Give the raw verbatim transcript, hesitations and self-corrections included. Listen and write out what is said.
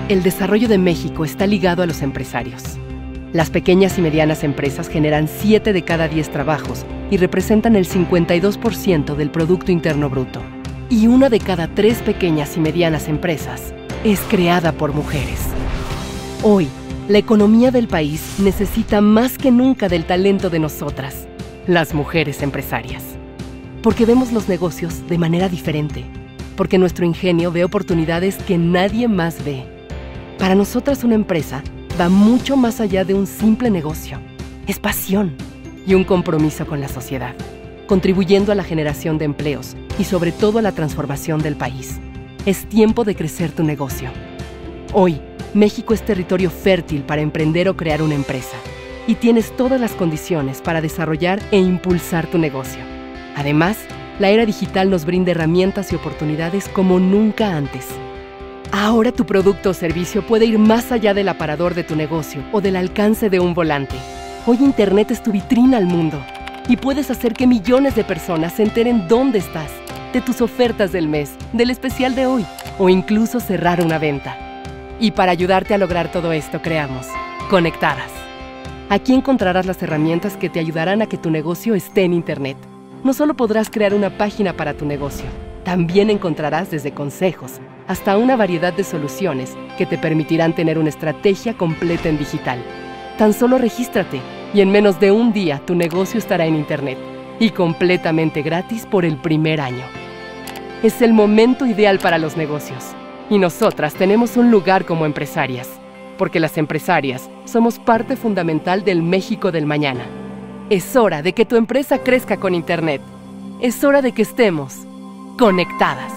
El desarrollo de México está ligado a los empresarios. Las pequeñas y medianas empresas generan siete de cada diez trabajos y representan el cincuenta y dos por ciento del Producto Interno Bruto. Y una de cada tres pequeñas y medianas empresas es creada por mujeres. Hoy, la economía del país necesita más que nunca del talento de nosotras, las mujeres empresarias. Porque vemos los negocios de manera diferente. Porque nuestro ingenio ve oportunidades que nadie más ve. Para nosotras una empresa va mucho más allá de un simple negocio. Es pasión y un compromiso con la sociedad, contribuyendo a la generación de empleos y sobre todo a la transformación del país. Es tiempo de crecer tu negocio. Hoy, México es territorio fértil para emprender o crear una empresa y tienes todas las condiciones para desarrollar e impulsar tu negocio. Además, la era digital nos brinda herramientas y oportunidades como nunca antes. Ahora tu producto o servicio puede ir más allá del aparador de tu negocio o del alcance de un volante. Hoy Internet es tu vitrina al mundo y puedes hacer que millones de personas se enteren dónde estás, de tus ofertas del mes, del especial de hoy o incluso cerrar una venta. Y para ayudarte a lograr todo esto creamos Conectadas. Aquí encontrarás las herramientas que te ayudarán a que tu negocio esté en Internet. No solo podrás crear una página para tu negocio, también encontrarás desde consejos hasta una variedad de soluciones que te permitirán tener una estrategia completa en digital. Tan solo regístrate y en menos de un día tu negocio estará en Internet y completamente gratis por el primer año. Es el momento ideal para los negocios y nosotras tenemos un lugar como empresarias, porque las empresarias somos parte fundamental del México del mañana. Es hora de que tu empresa crezca con Internet. Es hora de que estemos conectadas.